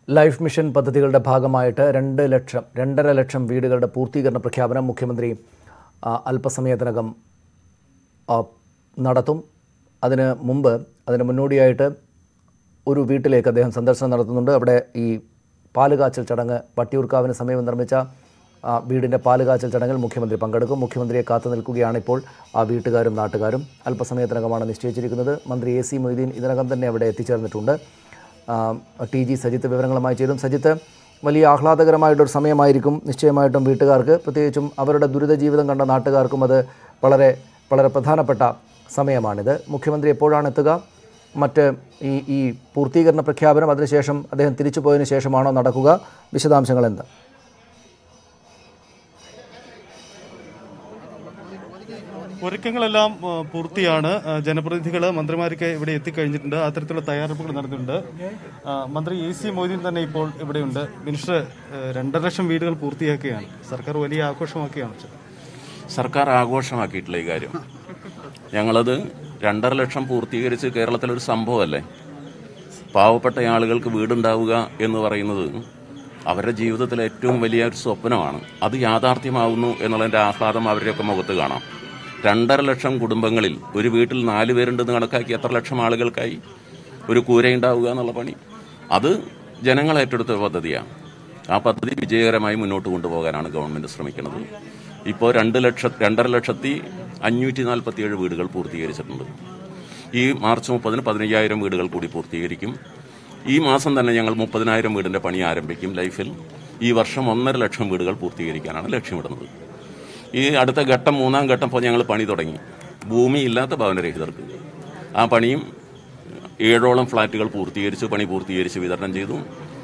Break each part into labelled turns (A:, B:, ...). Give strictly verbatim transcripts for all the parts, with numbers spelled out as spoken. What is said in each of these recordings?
A: Life mission പദ്ധതികളുടെ ഭാഗമായിട്ട് രണ്ട് ലക്ഷം രണ്ടര ലക്ഷം വീടുകളുടെ പൂർത്തീകരണ പ്രഖ്യാപനം മുഖ്യമന്ത്രി അല്പസമയത്തിനകം നടത്തും. അതിന് മുമ്പ് അതിന് മുന്നോടിയായിട്ട് ഒരു വീട്ടിലേക്ക് അദ്ദേഹം സന്ദർശനം നടത്തുന്നുണ്ട്. അവിടെ ഈ പാലുകാച്ചൽ ചടങ്ങ് വട്ടിയൂർക്കാവിന് സമീപം നിർമ്മിച്ച വീടിൻ്റെ പാലുകാച്ചൽ ചടങ്ങിൽ മുഖ്യമന്ത്രി പങ്കെടുക്കും. മുഖ്യമന്ത്രിയെ കാത്തു നിൽക്കുകയാണ് ഇപ്പോൾ ആ വീട്ടുകാരും നാട്ടുകാരും. അല്പസമയത്തിനകമാണ് നിശ്ചയിച്ചിരിക്കുന്നത്. മന്ത്രി എ സി മൊയ്തീൻ ഇതിനകം തന്നെ അവിടെ എത്തിച്ചേർന്നിട്ടുണ്ട്. ടി ജി സജിത്ത് വിവരങ്ങളുമായി ചേരും. സജിത്ത്, വലിയ ആഹ്ലാദകരമായിട്ടൊരു സമയമായിരിക്കും നിശ്ചയമായിട്ടും വീട്ടുകാർക്ക്, പ്രത്യേകിച്ചും അവരുടെ ദുരിത ജീവിതം കണ്ട നാട്ടുകാർക്കും അത് വളരെ വളരെ പ്രധാനപ്പെട്ട സമയമാണിത്. മുഖ്യമന്ത്രി എപ്പോഴാണ് എത്തുക? മറ്റ് ഈ ഈ പൂർത്തീകരണ പ്രഖ്യാപനം അതിനുശേഷം അദ്ദേഹം തിരിച്ചു പോയതിനു ശേഷമാണോ നടക്കുക? വിശദാംശങ്ങൾ എന്താ?
B: ഒരുക്കങ്ങളെല്ലാം പൂർത്തിയാണ്. ജനപ്രതിനിധികൾ മന്ത്രിമാരൊക്കെ ഇവിടെ എത്തിക്കഴിഞ്ഞിട്ടുണ്ട്. അത്തരത്തിലുള്ള തയ്യാറെടുപ്പുകൾ നടന്നിട്ടുണ്ട്. മന്ത്രി എ സി മൊയ്തീൻ തന്നെ ഇപ്പോൾ ഇവിടെയുണ്ട്. മിനിസ്റ്റർ, രണ്ടര ലക്ഷം വീടുകൾ പൂർത്തിയാക്കുകയാണ്. സർക്കാർ വലിയ ആഘോഷമാക്കിയാണ്.
C: സർക്കാർ ആഘോഷമാക്കിയിട്ടില്ല ഈ കാര്യം. ഞങ്ങളത് രണ്ടര ലക്ഷം പൂർത്തീകരിച്ച് കേരളത്തിലൊരു സംഭവമല്ലേ. പാവപ്പെട്ട ആളുകൾക്ക് വീടുണ്ടാവുക എന്ന് പറയുന്നത് അവരുടെ ജീവിതത്തിലെ ഏറ്റവും വലിയ ഒരു സ്വപ്നമാണ്. അത് യാഥാർത്ഥ്യമാവുന്നു എന്നുള്ളതിൻ്റെ ആഹ്ലാദം അവരുടെയൊക്കെ മുഖത്ത് കാണാം. രണ്ടര ലക്ഷം കുടുംബങ്ങളിൽ ഒരു വീട്ടിൽ നാല് പേരുണ്ടെന്ന് കണക്കാക്കി എത്ര ലക്ഷം ആളുകൾക്കായി ഒരു കൂരയുണ്ടാവുക എന്നുള്ള പണി അത് ജനങ്ങൾ ഏറ്റെടുത്ത പദ്ധതിയാണ്. ആ പദ്ധതി വിജയകരമായി മുന്നോട്ട് കൊണ്ടുപോകാനാണ് ഗവൺമെൻറ് ശ്രമിക്കുന്നത്. ഇപ്പോൾ രണ്ട് ലക്ഷ രണ്ടര ലക്ഷത്തി അഞ്ഞൂറ്റി നാൽപ്പത്തി ഏഴ് വീടുകൾ പൂർത്തീകരിച്ചിട്ടുണ്ട്. ഈ മാർച്ച് മുപ്പതിന് പതിനയ്യായിരം വീടുകൾ കൂടി പൂർത്തീകരിക്കും. ഈ മാസം തന്നെ ഞങ്ങൾ മുപ്പതിനായിരം വീടിൻ്റെ പണി ആരംഭിക്കും. ലൈഫിൽ ഈ വർഷം ഒന്നര ലക്ഷം വീടുകൾ പൂർത്തീകരിക്കാനാണ് ലക്ഷ്യമിടുന്നത്. ഈ അടുത്ത ഘട്ടം മൂന്നാം ഘട്ടം ഇപ്പോൾ ഞങ്ങൾ പണി തുടങ്ങി. ഭൂമിയില്ലാത്ത ഭവനരഹിതർക്ക് ആ പണിയും ഏഴോളം ഫ്ളാറ്റുകൾ പൂർത്തീകരിച്ചു പണി പൂർത്തീകരിച്ച് വിതരണം ചെയ്തു.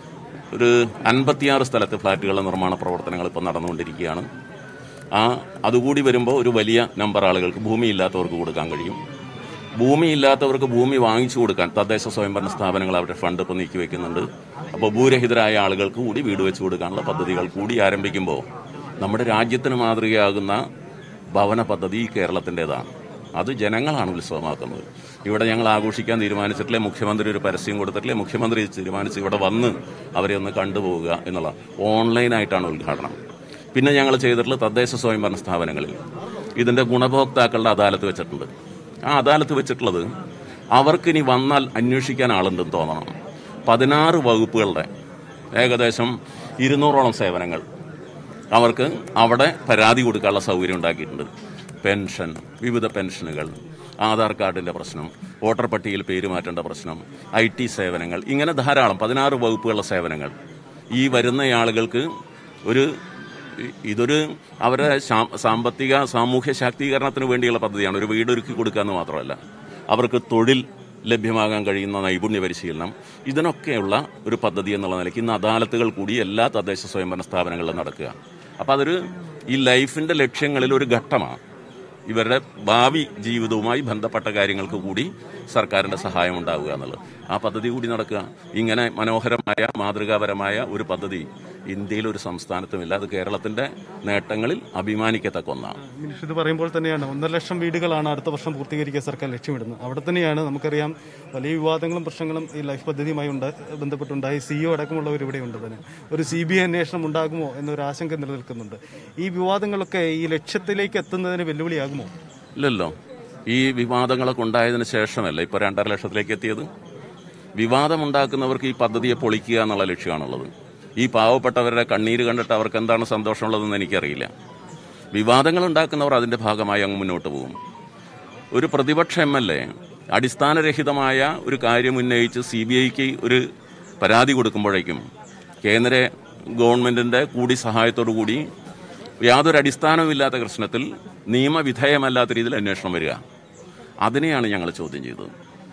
C: ഒരു അൻപത്തിയാറ് സ്ഥലത്ത് ഫ്ളാറ്റുകളുടെ നിർമ്മാണ പ്രവർത്തനങ്ങൾ ഇപ്പോൾ നടന്നുകൊണ്ടിരിക്കുകയാണ്. ആ അതുകൂടി വരുമ്പോൾ ഒരു വലിയ നമ്പർ ആളുകൾക്ക് ഭൂമിയില്ലാത്തവർക്ക് കൊടുക്കാൻ കഴിയും. ഭൂമിയില്ലാത്തവർക്ക് ഭൂമി വാങ്ങിച്ചു കൊടുക്കാൻ തദ്ദേശ സ്വയംഭരണ സ്ഥാപനങ്ങൾ അവരുടെ ഫണ്ട് ഇപ്പോൾ നീക്കി വയ്ക്കുന്നുണ്ട്. അപ്പോൾ ഭൂരഹിതരായ ആളുകൾക്ക് കൂടി വീട് വെച്ച് കൊടുക്കാനുള്ള പദ്ധതികൾ കൂടി ആരംഭിക്കുമ്പോൾ നമ്മുടെ രാജ്യത്തിന് മാതൃകയാകുന്ന ഭവന പദ്ധതി കേരളത്തിൻ്റെതാണ്. അത് ജനങ്ങളാണ് ഉത്സവമാക്കുന്നത്. ഇവിടെ ഞങ്ങൾ ആഘോഷിക്കാൻ തീരുമാനിച്ചിട്ടില്ലേ, മുഖ്യമന്ത്രി ഒരു പരസ്യം കൊടുത്തിട്ടില്ലേ, മുഖ്യമന്ത്രി തീരുമാനിച്ച് ഇവിടെ വന്ന് അവരെ ഒന്ന് കണ്ടുപോവുക എന്നുള്ള ഓൺലൈനായിട്ടാണ് ഉദ്ഘാടനം. പിന്നെ ഞങ്ങൾ ചെയ്തിട്ടുള്ള തദ്ദേശ സ്വയംഭരണ സ്ഥാപനങ്ങളിൽ ഇതിൻ്റെ ഗുണഭോക്താക്കളുടെ അദാലത്ത് വെച്ചിട്ടുണ്ട്. ആ അദാലത്ത് വെച്ചിട്ടുള്ളത് അവർക്കിനി വന്നാൽ അന്വേഷിക്കാൻ ആളുണ്ടെന്ന് തോന്നണം. പതിനാറ് വകുപ്പുകളുടെ ഏകദേശം ഇരുന്നൂറോളം സേവനങ്ങൾ അവർക്ക് അവിടെ പരാതി കൊടുക്കാനുള്ള സൗകര്യം ഉണ്ടാക്കിയിട്ടുണ്ട്. പെൻഷൻ, വിവിധ പെൻഷനുകൾ, ആധാർ കാർഡിൻ്റെ പ്രശ്നം, വോട്ടർ പട്ടികയിൽ പേര് മാറ്റേണ്ട പ്രശ്നം, ഐ ടി സേവനങ്ങൾ, ഇങ്ങനെ ധാരാളം പതിനാറ് വകുപ്പുകളുടെ സേവനങ്ങൾ ഈ വരുന്ന ആളുകൾക്ക് ഒരു ഇതൊരു അവരുടെ സാമ്പത്തിക സാമൂഹ്യ ശാക്തീകരണത്തിന് വേണ്ടിയുള്ള പദ്ധതിയാണ്. ഒരു വീടൊരുക്കി കൊടുക്കുക എന്ന് മാത്രമല്ല, അവർക്ക് തൊഴിൽ ലഭ്യമാകാൻ കഴിയുന്ന നൈപുണ്യ പരിശീലനം, ഇതിനൊക്കെയുള്ള ഒരു പദ്ധതി എന്നുള്ള നിലയ്ക്ക് ഇന്ന് അദാലത്തുകൾ കൂടി എല്ലാ തദ്ദേശ സ്വയംഭരണ സ്ഥാപനങ്ങളിലും നടക്കുക. അപ്പോൾ അതൊരു ഈ ലൈഫിൻ്റെ ലക്ഷ്യങ്ങളിൽ ഒരു ഘട്ടമാണ്. ഇവരുടെ ഭാവി ജീവിതവുമായി ബന്ധപ്പെട്ട കാര്യങ്ങൾക്ക് കൂടി സർക്കാരിൻ്റെ സഹായം ഉണ്ടാവുക എന്നുള്ളത്. ആ പദ്ധതി കൂടി നടക്കുക. ഇങ്ങനെ മനോഹരമായ മാതൃകാപരമായ ഒരു പദ്ധതി ഇന്ത്യയിൽ ഒരു സംസ്ഥാനത്തുമില്ല. അത് കേരളത്തിന്റെ നേട്ടങ്ങളിൽ അഭിമാനിക്കത്തക്ക ഒന്നാണ്.
B: ഇത് പറയുമ്പോൾ തന്നെയാണ് ഒന്നര ലക്ഷം വീടുകളാണ് അടുത്ത വർഷം പൂർത്തീകരിക്കാൻ സർക്കാർ ലക്ഷ്യമിടുന്നത്. അവിടെ തന്നെയാണ് നമുക്കറിയാം വലിയ വിവാദങ്ങളും പ്രശ്നങ്ങളും ഈ ലൈഫ് പദ്ധതിയുമായി ഉണ്ട് ബന്ധപ്പെട്ടുണ്ടായി. സിഇഒ അടക്കമുള്ളവർ ഇവിടെ ഉണ്ട്. തന്നെ ഒരു സി ബി ഐ അന്വേഷണം ഉണ്ടാകുമോ എന്നൊരു ആശങ്ക നിലനിൽക്കുന്നുണ്ട്. ഈ വിവാദങ്ങളൊക്കെ ഈ ലക്ഷ്യത്തിലേക്ക് എത്തുന്നതിന് വെല്ലുവിളിയാകുമോ?
C: ഇല്ലല്ലോ. ഈ വിവാദങ്ങളൊക്കെ ഉണ്ടായതിനു ശേഷമല്ല ഇപ്പോൾ രണ്ടര ലക്ഷത്തിലേക്ക് എത്തിയത്. വിവാദമുണ്ടാക്കുന്നവർക്ക് ഈ പദ്ധതിയെ പൊളിക്കുക എന്നുള്ള ലക്ഷ്യമാണുള്ളത്. ഈ പാവപ്പെട്ടവരുടെ കണ്ണീര് കണ്ടിട്ട് അവർക്ക് എന്താണ് സന്തോഷമുള്ളതെന്ന് എനിക്കറിയില്ല. വിവാദങ്ങൾ ഉണ്ടാക്കുന്നവർ അതിൻ്റെ ഭാഗമായി അങ്ങ് മുന്നോട്ട് പോകും. ഒരു പ്രതിപക്ഷ എം എൽ എ അടിസ്ഥാനരഹിതമായ ഒരു കാര്യം ഉന്നയിച്ച് സി ബി ഐക്ക് ഒരു പരാതി കൊടുക്കുമ്പോഴേക്കും കേന്ദ്ര ഗവൺമെൻറ്റിൻ്റെ കൂടി സഹായത്തോടു കൂടി യാതൊരു അടിസ്ഥാനവുമില്ലാത്ത പ്രശ്നത്തിൽ നിയമവിധേയമല്ലാത്ത രീതിയിൽ അന്വേഷണം വരിക, അതിനെയാണ് ഞങ്ങൾ ചോദ്യം ചെയ്തത്.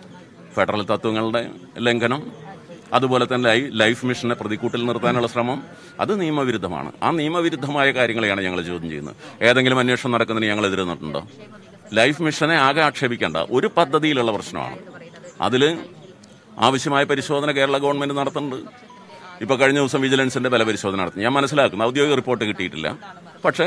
C: ഫെഡറൽ തത്വങ്ങളുടെ ലംഘനം, അതുപോലെ തന്നെ ലൈഫ് മിഷനെ പ്രതിക്കൂട്ടിൽ നിർത്താനുള്ള ശ്രമം, അത് നിയമവിരുദ്ധമാണ്. ആ നിയമവിരുദ്ധമായ കാര്യങ്ങളെയാണ് ഞങ്ങൾ ചോദ്യം ചെയ്യുന്നത്. ഏതെങ്കിലും അന്വേഷണം നടക്കുന്നതിന് ഞങ്ങൾ എതിരെ നിന്നിട്ടുണ്ടോ? ലൈഫ് മിഷനെ ആകെ ആക്ഷേപിക്കേണ്ട ഒരു പദ്ധതിയിലുള്ള പ്രശ്നമാണ്. അതിൽ ആവശ്യമായ പരിശോധന കേരള ഗവൺമെൻറ് നടത്തുന്നുണ്ട്. ഇപ്പോൾ കഴിഞ്ഞ ദിവസം വിജിലൻസിൻ്റെ ബലപരിശോധന നടത്തി. ഞാൻ മനസ്സിലാക്കുന്നു ഔദ്യോഗിക റിപ്പോർട്ട് കിട്ടിയിട്ടില്ല. പക്ഷേ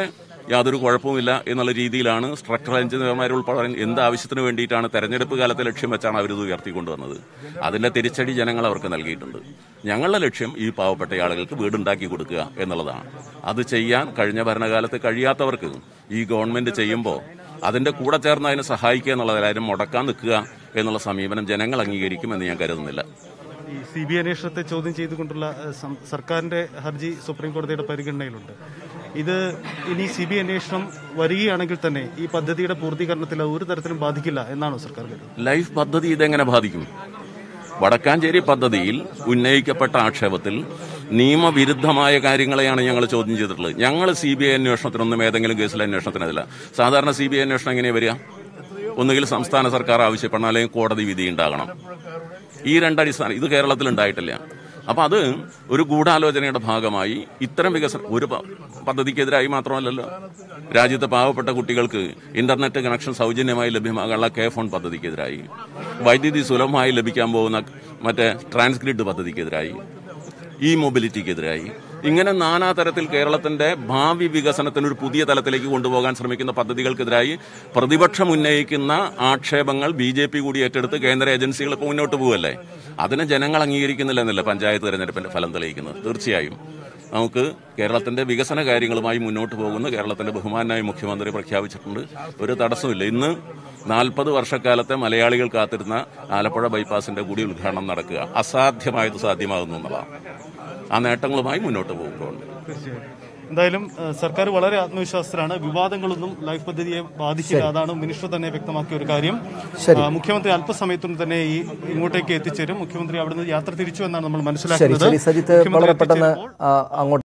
C: യാതൊരു കുഴപ്പവുമില്ല എന്നുള്ള രീതിയിലാണ് സ്ട്രക്ചറൽ എഞ്ചിനീയർമാർ ഉൾപ്പെടെ എന്ത് ആവശ്യത്തിന് വേണ്ടിയിട്ടാണ് തെരഞ്ഞെടുപ്പ് കാലത്തെ ലക്ഷ്യം വെച്ചാണ് അവരിത് ഉയർത്തിക്കൊണ്ടുവന്നത്. അതിന്റെ തിരിച്ചടി ജനങ്ങൾ അവർക്ക് നൽകിയിട്ടുണ്ട്. ഞങ്ങളുടെ ലക്ഷ്യം ഈ പാവപ്പെട്ട ആളുകൾക്ക് വീടുണ്ടാക്കി കൊടുക്കുക എന്നുള്ളതാണ്. അത് ചെയ്യാൻ കഴിഞ്ഞ ഭരണകാലത്ത് കഴിയാത്തവർക്ക് ഈ ഗവൺമെന്റ് ചെയ്യുമ്പോൾ അതിന്റെ കൂടെ ചേർന്ന് അതിനെ സഹായിക്കുക എന്നുള്ളതായാലും മുടക്കാൻ നിൽക്കുക എന്നുള്ള സമീപനം ജനങ്ങൾ അംഗീകരിക്കുമെന്ന് ഞാൻ കരുതുന്നില്ല.
B: ഈ സി ബി ഐ അന്വേഷണത്തെ ചോദ്യം ചെയ്തുകൊണ്ടുള്ള സർക്കാരിന്റെ ഹർജി സുപ്രീം കോടതിയുടെ പരിഗണനയിലുണ്ട്. ഇത് ഇനി സി ബി ഐ അന്വേഷണം വരികയാണെങ്കിൽ തന്നെ ഈ പദ്ധതിയുടെ പൂർത്തീകരണത്തിൽ ഒരു തരത്തിലും ബാധിക്കില്ല എന്നാണോ സർക്കാർ കരുതുന്നത്?
C: ലൈഫ് പദ്ധതി ഇതെങ്ങനെ ബാധിക്കും? വടക്കാഞ്ചേരി പദ്ധതിയിൽ ഉന്നയിക്കപ്പെട്ട ആക്ഷേപത്തിൽ നിയമവിരുദ്ധമായ കാര്യങ്ങളെയാണ് ഞങ്ങൾ ചോദ്യം ചെയ്തിട്ടുള്ളത്. ഞങ്ങൾ സി ബി ഐ അന്വേഷണത്തിനൊന്നും ഏതെങ്കിലും കേസിലെ അന്വേഷണത്തിനല്ല. സാധാരണ സി ബി ഐ അന്വേഷണം എങ്ങനെയാണ് വരിക? ഒന്നുകിൽ സംസ്ഥാന സർക്കാർ ആവശ്യപ്പെടണം, അല്ലെങ്കിൽ കോടതി വിധി ഉണ്ടാകണം. ഈ രണ്ടടിസ്ഥാനം ഇത് കേരളത്തിൽ ഉണ്ടായിട്ടില്ല. അപ്പൊ അത് ഒരു ഗൂഢാലോചനയുടെ ഭാഗമായി ഇത്തരം വികസനം ഒരു പദ്ധതിക്കെതിരായി മാത്രമല്ലല്ലോ, രാജ്യത്തെ പാവപ്പെട്ട കുട്ടികൾക്ക് ഇന്റർനെറ്റ് കണക്ഷൻ സൗജന്യമായി ലഭ്യമാകാനുള്ള കെ ഫോൺ പദ്ധതിക്കെതിരായി, വൈദ്യുതി സുലഭമായി ലഭിക്കാൻ പോകുന്ന മറ്റേ ട്രാൻസ്ഗ്രിഡ് പദ്ധതിക്കെതിരായി, ഇ മൊബിലിറ്റിക്കെതിരായി, ഇങ്ങനെ നാനാതരത്തിൽ കേരളത്തിന്റെ ഭാവി വികസനത്തിന് ഒരു പുതിയ തലത്തിലേക്ക് കൊണ്ടുപോകാൻ ശ്രമിക്കുന്ന പദ്ധതികൾക്കെതിരായി പ്രതിപക്ഷം ഉന്നയിക്കുന്ന ആക്ഷേപങ്ങൾ ബി ജെ പി കൂടി ഏറ്റെടുത്ത് കേന്ദ്ര ഏജൻസികൾ ഇപ്പോൾ മുന്നോട്ട് പോവല്ലേ? അതിനെ ജനങ്ങൾ അംഗീകരിക്കുന്നില്ല എന്നല്ല പഞ്ചായത്ത് തെരഞ്ഞെടുപ്പിന്റെ ഫലം തെളിയിക്കുന്നത്. തീർച്ചയായും നമുക്ക് കേരളത്തിന്റെ വികസന കാര്യങ്ങളുമായി മുന്നോട്ട് പോകുന്ന കേരളത്തിന്റെ ബഹുമാനായ മുഖ്യമന്ത്രി പ്രഖ്യാപിച്ചിട്ടുണ്ട്. ഒരു തടസ്സമില്ല. ഇന്ന് നാൽപ്പത് വർഷക്കാലത്തെ മലയാളികൾ കാത്തിരുന്ന ആലപ്പുഴ ബൈപ്പാസിന്റെ കൂടി ഉദ്ഘാടനം നടക്കുക അസാധ്യമായത് സാധ്യമാകുന്നു എന്നതാണ്. ആ നേട്ടങ്ങളുമായി മുന്നോട്ട് പോകുമ്പോൾ
B: എന്തായാലും സർക്കാർ വളരെ ആത്മവിശ്വാസത്തിലാണ്. വിവാദങ്ങളൊന്നും ലൈഫ് പദ്ധതിയെ ബാധിക്കില്ല. അതാണ് മിനിസ്റ്റർ തന്നെ വ്യക്തമാക്കിയ ഒരു കാര്യം. മുഖ്യമന്ത്രി അല്പസമയത്തും തന്നെ ഈ ഇങ്ങോട്ടേക്ക് എത്തിച്ചേരും. മുഖ്യമന്ത്രി അവിടുന്ന് യാത്ര തിരിച്ചു എന്നാണ് നമ്മൾ മനസ്സിലാക്കുന്നത്.